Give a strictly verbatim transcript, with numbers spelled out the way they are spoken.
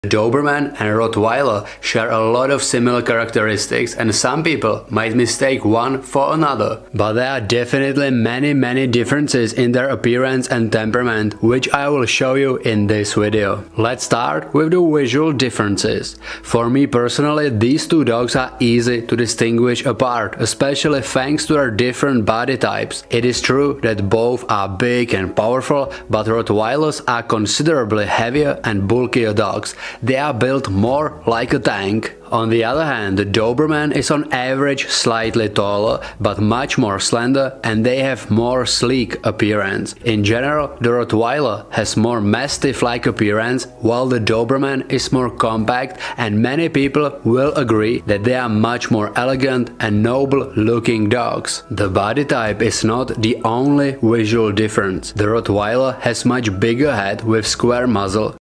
Doberman and Rottweiler share a lot of similar characteristics, and some people might mistake one for another. But there are definitely many many differences in their appearance and temperament, which I will show you in this video. Let's start with the visual differences. For me personally, these two dogs are easy to distinguish apart, especially thanks to their different body types. It is true that both are big and powerful, but Rottweilers are considerably heavier and bulkier dogs. They are built more like a tank. On the other hand, the Doberman is on average slightly taller, but much more slender, and they have more sleek appearance. In general, the Rottweiler has more Mastiff-like appearance, while the Doberman is more compact, and many people will agree that they are much more elegant and noble-looking dogs. The body type is not the only visual difference. The Rottweiler has much bigger head with square muzzle,